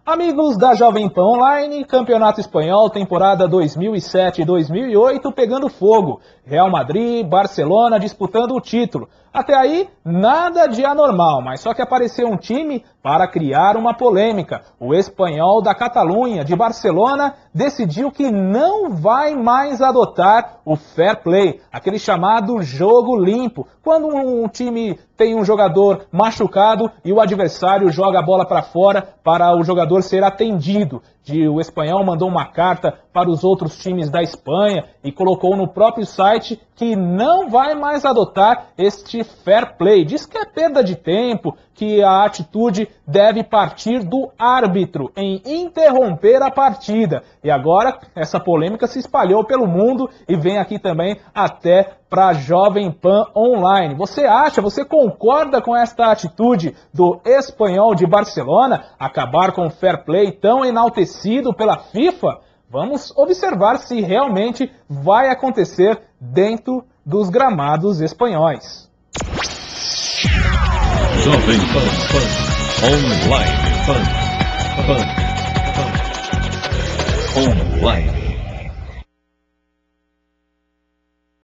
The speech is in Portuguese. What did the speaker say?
Amigos da Jovem Pan Online, Campeonato Espanhol, temporada 2007-2008 pegando fogo. Real Madrid, Barcelona disputando o título. Até aí, nada de anormal, mas só que apareceu um time para criar uma polêmica. O Espanhol da Catalunha, de Barcelona, decidiu que não vai mais adotar o fair play, aquele chamado jogo limpo, quando um time tem um jogador machucado e o adversário joga a bola para fora para o jogador ser atendido. O Espanhol mandou uma carta para os outros times da Espanha e colocou no próprio site que não vai mais adotar este fair play. Diz que é perda de tempo, que a atitude deve partir do árbitro em interromper a partida. E agora essa polêmica se espalhou pelo mundo e vem aqui também até para a Jovem Pan Online. Você concorda com esta atitude do Espanhol de Barcelona? Acabar com o fair play tão enaltecido pela FIFA? Vamos observar se realmente vai acontecer dentro dos gramados espanhóis. Jovem Pan Online. Online.